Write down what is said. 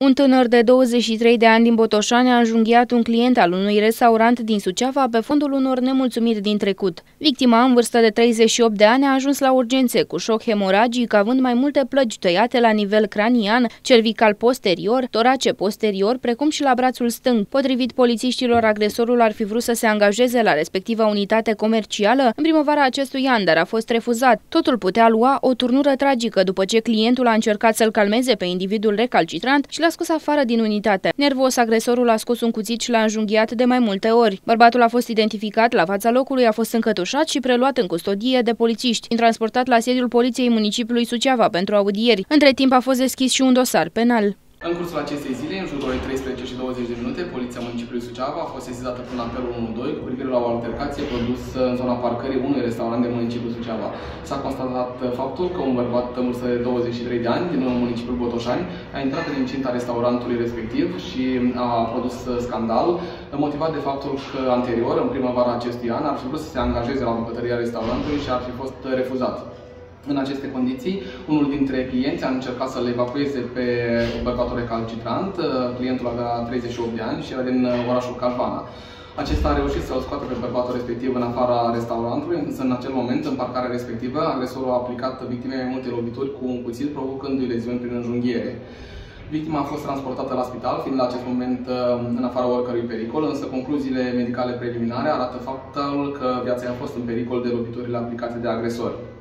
Un tânăr de 23 de ani din Botoșani a înjunghiat un client al unui restaurant din Suceava pe fondul unor nemulțumiri din trecut. Victima, în vârstă de 38 de ani, a ajuns la urgențe cu șoc hemoragic, având mai multe plăgi tăiate la nivel cranian, cervical posterior, torace posterior, precum și la brațul stâng. Potrivit polițiștilor, agresorul ar fi vrut să se angajeze la respectiva unitate comercială în primăvara acestui an, dar a fost refuzat. Totul putea lua o turnură tragică după ce clientul a încercat să-l calmeze pe individul recalcitrant și l-a scos afară din unitate. Nervos, agresorul a scos un cuțit și l-a înjunghiat de mai multe ori. Bărbatul a fost identificat la fața locului, a fost încătușat și preluat în custodie de polițiști, transportat la sediul poliției municipiului Suceava pentru audieri. Între timp a fost deschis și un dosar penal. În cursul acestei zile, în jurul orei 13 și 20 de minute, Poliția Municipiului Suceava a fost sesizată prin apelul 112 cu privire la o altercație produsă în zona parcării unui restaurant din municipiul Suceava. S-a constatat faptul că un bărbat în vârstă de 23 de ani din municipiul Botoșani a intrat în incinta restaurantului respectiv și a produs scandal, motivat de faptul că anterior, în primăvara acestui an, ar fi vrut să se angajeze la bucătăria restaurantului și ar fi fost refuzat. În aceste condiții, unul dintre clienți a încercat să-l evacueze pe bărbatul recalcitrant. Clientul avea 38 de ani și era din orașul Calvana. Acesta a reușit să-l scoată pe bărbatul respectiv în afara restaurantului, însă în acel moment, în parcarea respectivă, agresorul a aplicat victimei multe lovituri cu un cuțit, provocându-i leziuni prin înjunghiere. Victima a fost transportată la spital, fiind la acest moment în afara oricărui pericol, însă concluziile medicale preliminare arată faptul că viața i-a fost în pericol de loviturile aplicate de agresor.